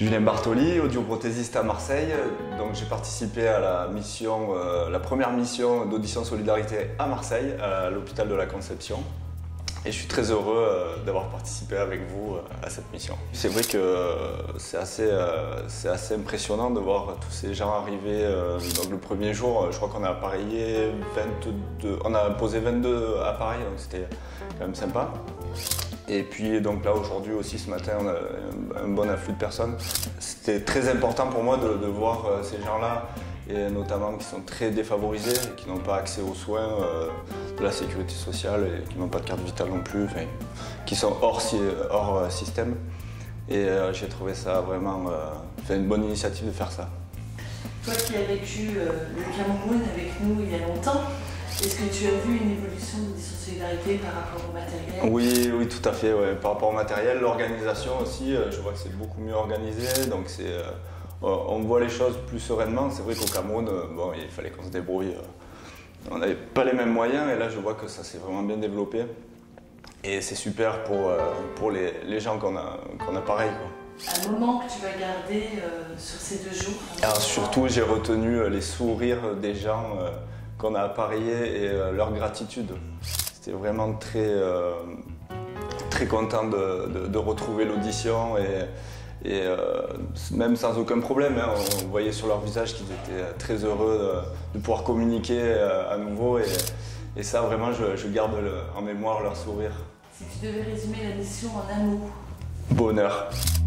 Julien Bartoli, audioprothésiste à Marseille. Donc j'ai participé à la mission, la première mission d'Audition Solidarité à Marseille, à l'hôpital de la Conception. Et je suis très heureux d'avoir participé avec vous à cette mission. C'est vrai que c'est assez impressionnant de voir tous ces gens arriver. Donc le premier jour, je crois qu'on a appareillé 22, on a posé 22 appareils, donc c'était quand même sympa. Et puis donc là aujourd'hui aussi ce matin on a un bon afflux de personnes. C'était très important pour moi de voir ces gens-là, et notamment qui sont très défavorisés, qui n'ont pas accès aux soins de la sécurité sociale et qui n'ont pas de carte vitale non plus, enfin, qui sont hors système. Et j'ai trouvé ça vraiment une bonne initiative de faire ça. Toi qui as vécu le Cameroun avec nous il y a longtemps, est-ce que tu as vu une évolution d'Audition Solidarité par rapport au matériel? Oui, tout à fait. Ouais. Par rapport au matériel, l'organisation aussi, je vois que c'est beaucoup mieux organisé. Donc on voit les choses plus sereinement. C'est vrai qu'au Cameroun, bon, il fallait qu'on se débrouille. On n'avait pas les mêmes moyens et là je vois que ça s'est vraiment bien développé. Et c'est super pour les gens qu'on a pareil, quoi. Un moment que tu vas garder sur ces 2 jours? Alors, surtout, j'ai retenu les sourires des gens qu'on a appareillés et leur gratitude. C'était vraiment très content de retrouver l'audition et même sans aucun problème, hein, on voyait sur leur visage qu'ils étaient très heureux de pouvoir communiquer à nouveau et ça vraiment je garde en mémoire leur sourire. Si tu devais résumer la mission en un mot? Bonheur.